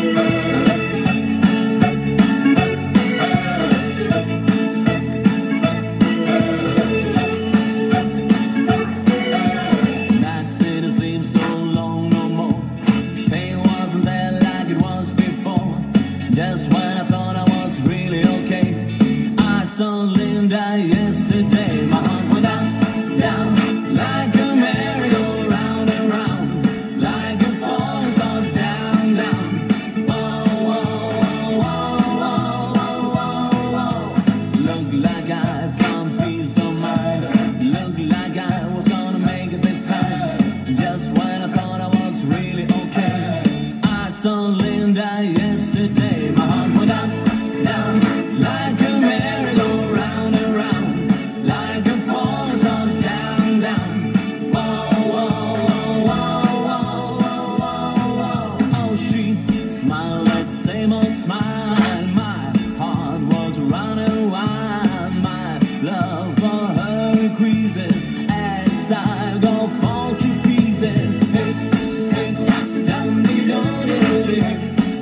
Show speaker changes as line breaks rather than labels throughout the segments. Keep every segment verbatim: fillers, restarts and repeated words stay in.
Just when I thought I was really okay, I saw Linda yesterday. My heart went down, down, like a merry-go-round and round, like a falling star down, down. Whoa, whoa, whoa, whoa, whoa, whoa, whoa. Looked like I found peace of mind. Looked like I was gonna make it this time. Just when I thought I was really okay, I saw Linda yesterday. My heart went down, down, like a merry-go-round and round, like a falling star down, down. Whoa, whoa, whoa, whoa, whoa, whoa, whoa. Oh, she smiled that same old smile. My heart was running wild. My love for her increases as I go fall to pieces. Hey, hey, dum-dee-do-dee-doo-dee.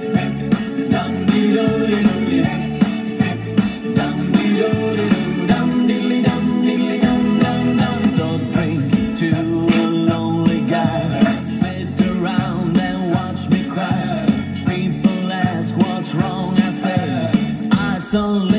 So drink to a lonely guy, sit around and watch me cry. People ask what's wrong, I say I saw